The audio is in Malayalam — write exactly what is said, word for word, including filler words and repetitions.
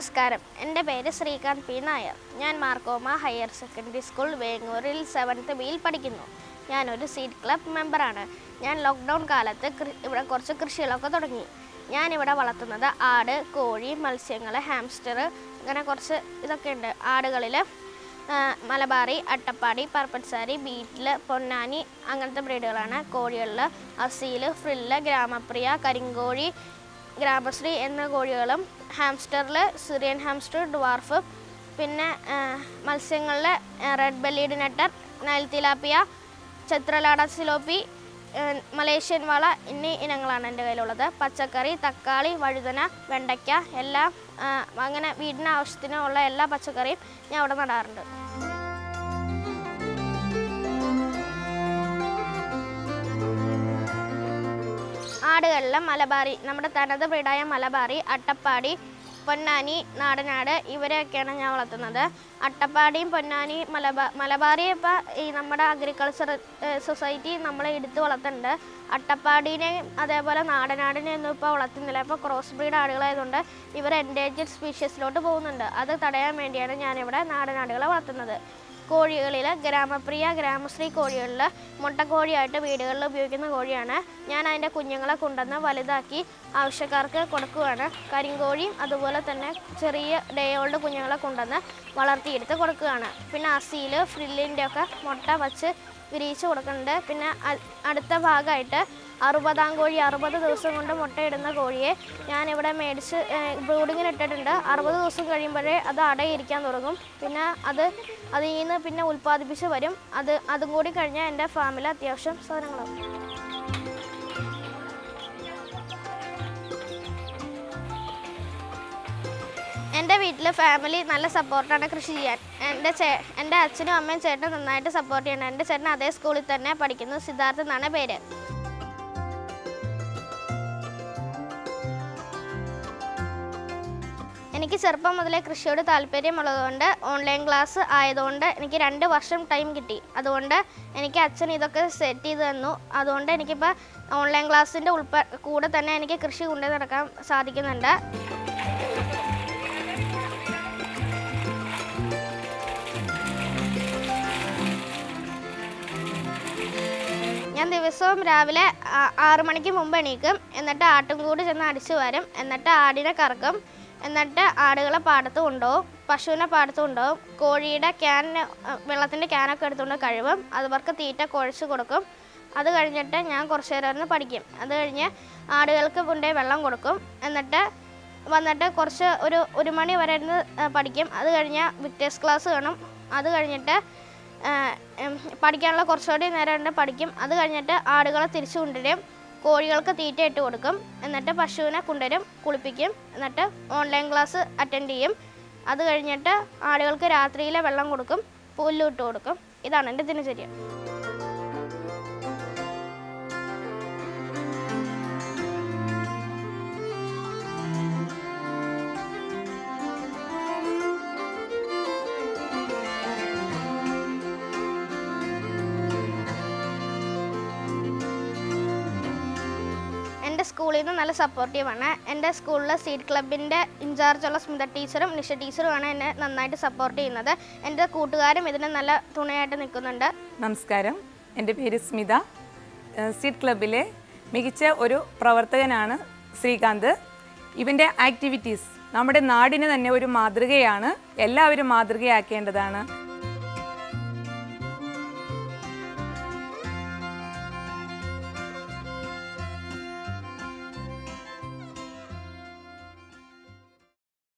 നമസ്കാരം. എൻ്റെ പേര് ശ്രീകാന്ത് പി നായർ. ഞാൻ മാർക്കോമ ഹയർ സെക്കൻഡറി സ്കൂൾ വേങ്ങൂരിൽ സെവൻത്ത് ബിയിൽ പഠിക്കുന്നു. ഞാനൊരു സീഡ് ക്ലബ് മെമ്പറാണ്. ഞാൻ ലോക്ക്ഡൗൺ കാലത്ത് ഇവിടെ കുറച്ച് കൃഷികളൊക്കെ തുടങ്ങി. ഞാനിവിടെ വളർത്തുന്നത് ആട്, കോഴി, മത്സ്യങ്ങൾ, ഹാംസ്റ്റർ, അങ്ങനെ കുറച്ച് ഇതൊക്കെ ഉണ്ട്. ആടുകളിൽ മലബാറി, അട്ടപ്പാടി, പർപ്പൻസാരി, ബീറ്റിൽ, പൊന്നാനി അങ്ങനത്തെ ബ്രീഡുകളാണ്. കോഴികളിൽ അസീൽ, ഫ്രില്ല്, ഗ്രാമപ്രിയ, കരിങ്കോഴി, ഗ്രാമശ്രീ എന്ന കോഴികളും, ഹാംസ്റ്ററിൽ സിറിയൻ ഹാംസ്റ്റർ, ഡ്വാർഫ്, പിന്നെ മത്സ്യങ്ങളിൽ റെഡ് ബെല്ലീഡ് നെട്ടർ, നൈൽ തിലാപ്പിയ, ചത്രലാട സിലോപ്പി, മലേഷ്യൻ വാള എന്നീ ഇനങ്ങളാണ് എൻ്റെ കയ്യിലുള്ളത്. പച്ചക്കറി, തക്കാളി, വഴുതന, വെണ്ടയ്ക്ക എല്ലാം അങ്ങനെ വീടിന് ആവശ്യത്തിനുള്ള എല്ലാ പച്ചക്കറിയും ഞാൻ അവിടെ നടാറുണ്ട്. ആടുകളിൽ മലബാറി, നമ്മുടെ തനത് ബ്രീഡായ മലബാറി, അട്ടപ്പാടി, പൊന്നാനി, നാടനാട് ഇവരെയൊക്കെയാണ് ഞാൻ വളർത്തുന്നത്. അട്ടപ്പാടിയും പൊന്നാനി, മലബാ മലബാറിയെ ഇപ്പോൾ ഈ നമ്മുടെ അഗ്രികൾച്ചർ സൊസൈറ്റി നമ്മളെ എടുത്ത് വളർത്തുന്നുണ്ട്. അട്ടപ്പാടീനെയും അതേപോലെ നാടനാടിനെയൊന്നും ഇപ്പോൾ വളർത്തുന്നില്ല. ഇപ്പോൾ ക്രോസ് ബ്രീഡ് ആടുകളായതുകൊണ്ട് ഇവർ എൻഡേഞ്ചർഡ് സ്പീഷ്യസിലോട്ട് പോകുന്നുണ്ട്. അത് തടയാൻ വേണ്ടിയാണ് ഞാനിവിടെ നാടനാടുകളെ വളർത്തുന്നത്. കോഴികളിൽ ഗ്രാമപ്രിയ, ഗ്രാമശ്രീ കോഴികളിൽ മുട്ടക്കോഴിയായിട്ട് വീടുകളിൽ ഉപയോഗിക്കുന്ന കോഴിയാണ്. ഞാൻ അതിൻ്റെ കുഞ്ഞുങ്ങളെ കൊണ്ടുവന്ന് വലുതാക്കി ആവശ്യക്കാർക്ക് കൊടുക്കുകയാണ്. കരിങ്കോഴിയും അതുപോലെ തന്നെ ചെറിയ ഡേ ഓൾഡ് കുഞ്ഞുങ്ങളെ കൊണ്ടുവന്ന് വളർത്തിയെടുത്ത് കൊടുക്കുകയാണ്. പിന്നെ അസീൽ, ഫ്രില്ലിൻ്റെ ഒക്കെ മുട്ട വച്ച് വിരിയിച്ച് കൊടുക്കുന്നുണ്ട്. പിന്നെ അടുത്ത ഭാഗമായിട്ട് അറുപതാം കോഴി, അറുപത് ദിവസം കൊണ്ട് മുട്ടയിടുന്ന കോഴിയെ ഞാനിവിടെ മേടിച്ച് ബ്രൂഡിങ്ങിന് ഇട്ടിട്ടുണ്ട്. അറുപത് ദിവസം കഴിയുമ്പോഴേ അത് അടയിരിക്കാൻ തുടങ്ങും. പിന്നെ അത് അതിൽ നിന്ന് പിന്നെ ഉൽപ്പാദിപ്പിച്ച് വരും. അത് അതും കൂടി കഴിഞ്ഞാൽ എൻ്റെ ഫാമിൽ അത്യാവശ്യം സാധനങ്ങളാവും. എൻ്റെ വീട്ടിൽ ഫാമിലി നല്ല സപ്പോർട്ടാണ് കൃഷി ചെയ്യാൻ. എൻ്റെ ചേ എൻ്റെ അച്ഛനും അമ്മയും ചേട്ടനും നന്നായിട്ട് സപ്പോർട്ട് ചെയ്യണം. എൻ്റെ ചേട്ടൻ അതേ സ്കൂളിൽ തന്നെ പഠിക്കുന്നു. സിദ്ധാർത്ഥ് എന്നാണ് പേര്. എനിക്ക് ചെറുപ്പം മുതലേ കൃഷിയോട് താല്പര്യമുള്ളതുകൊണ്ട് ഓൺലൈൻ ക്ലാസ് ആയതുകൊണ്ട് എനിക്ക് രണ്ട് വർഷം ടൈം കിട്ടി. അതുകൊണ്ട് എനിക്ക് അച്ഛൻ ഇതൊക്കെ സെറ്റ് ചെയ്ത് തന്നു. അതുകൊണ്ട് എനിക്കിപ്പോൾ ഓൺലൈൻ ക്ലാസ്സിൻ്റെ ഉൾപ്പെ കൂടെ തന്നെ എനിക്ക് കൃഷി കൊണ്ടു നടക്കാൻ സാധിക്കുന്നുണ്ട്. ഞാൻ ദിവസവും രാവിലെ ആറു മണിക്ക് മുമ്പ് എണീക്കും. എന്നിട്ട് ആട്ടുംകൂട് ചെന്ന് അടിച്ചു വരും. എന്നിട്ട് ആടിനെ കറക്കും. എന്നിട്ട് ആടുകളെ പാടത്ത് കൊണ്ടുപോകും. പശുവിനെ പാടത്ത് കൊണ്ടുപോകും. കോഴിയുടെ ക്യാൻ, വെള്ളത്തിൻ്റെ ക്യാനൊക്കെ എടുത്തുകൊണ്ട് കഴുകും. അതുവർക്ക് തീറ്റ കുഴച്ച് കൊടുക്കും. അത് കഴിഞ്ഞിട്ട് ഞാൻ കുറച്ച് നേരം ഇരുന്ന് പഠിക്കും. അത് കഴിഞ്ഞ് ആടുകൾക്ക് കൊണ്ടുപോയി വെള്ളം കൊടുക്കും. എന്നിട്ട് വന്നിട്ട് കുറച്ച് ഒരു ഒരു മണി വരെ ഇരുന്ന് പഠിക്കും. അത് കഴിഞ്ഞാൽ വിക്ടേഴ്സ് ക്ലാസ് കാണും. അത് കഴിഞ്ഞിട്ട് പഠിക്കാനുള്ള കുറച്ചുകൂടി നേരം ഉണ്ട് പഠിക്കും. അത് കഴിഞ്ഞിട്ട് ആടുകളെ തിരിച്ചു കൊണ്ടുവരും. കോഴികൾക്ക് തീറ്റ ഇട്ട് കൊടുക്കും. എന്നിട്ട് പശുവിനെ കൊണ്ടുവരും, കുളിപ്പിക്കും. എന്നിട്ട് ഓൺലൈൻ ക്ലാസ് അറ്റൻഡ് ചെയ്യും. അത് കഴിഞ്ഞിട്ട് ആടുകൾക്ക് രാത്രിയിലെ വെള്ളം കൊടുക്കും, പുല്ലിട്ട് കൊടുക്കും. ഇതാണ് എൻ്റെ ദിനചര്യ. എൻ്റെ സ്കൂളിൽ നിന്ന് നല്ല സപ്പോർട്ടീവാണ്. എൻ്റെ സ്കൂളിലെ സീഡ് ക്ലബിൻ്റെ ഇൻചാർജുള്ള സ്മിത ടീച്ചറും നിഷ ടീച്ചറുമാണ് എന്നെ നന്നായിട്ട് സപ്പോർട്ട് ചെയ്യുന്നത്. എൻ്റെ കൂട്ടുകാരും ഇതിന് നല്ല തുണയായിട്ട് നിൽക്കുന്നുണ്ട്. നമസ്കാരം, എൻ്റെ പേര് സ്മിത. സീഡ് ക്ലബിലെ മികച്ച ഒരു പ്രവർത്തകനാണ് ശ്രീകാന്ത്. ഇവൻ്റെ ആക്ടിവിറ്റീസ് നമ്മുടെ നാടിന് തന്നെ ഒരു മാതൃകയാണ്. എല്ലാവരും മാതൃകയാക്കേണ്ടതാണ്.